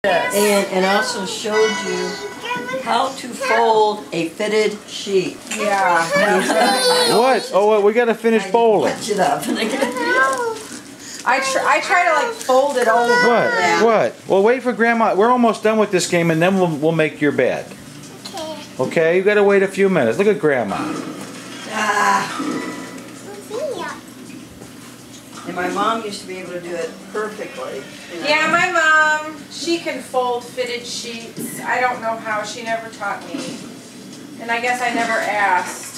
And also showed you how to fold a fitted sheet. Yeah. What? Oh, well, we got to finish bowling. Punch it up. I try to like fold it over. What? Yeah. What? Well, wait for Grandma. We're almost done with this game, and then we'll make your bed. Okay, you got to wait a few minutes. Look at Grandma. And my mom used to be able to do it perfectly. You know? Yeah, my mom, she can fold fitted sheets. I don't know how. She never taught me. And I guess I never asked.